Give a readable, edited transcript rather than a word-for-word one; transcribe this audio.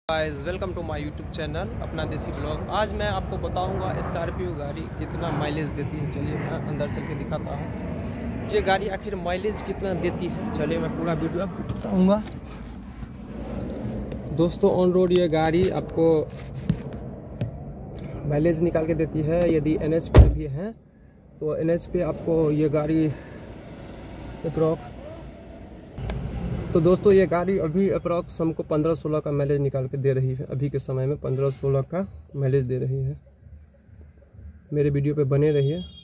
Guys welcome to my YouTube channel Apna desi blog. आज मैं आपको बताऊंगा स्कॉर्पियो गाड़ी कितना माइलेज देती है। चलिए मैं अंदर चल के दिखाता हूँ ये गाड़ी आखिर माइलेज कितना देती है। चलिए मैं पूरा वीडियो आपको बताऊंगा। दोस्तों ऑन रोड ये गाड़ी आपको माइलेज निकाल के देती है। यदि NH पे भी है तो NH पे आपको ये गाड़ी अप्रॉक्स, तो दोस्तों ये गाड़ी अभी अप्रॉक्स हमको 15-16 का माइलेज निकाल के दे रही है। अभी के समय में 15-16 का माइलेज दे रही है। मेरे वीडियो पे बने रहिए।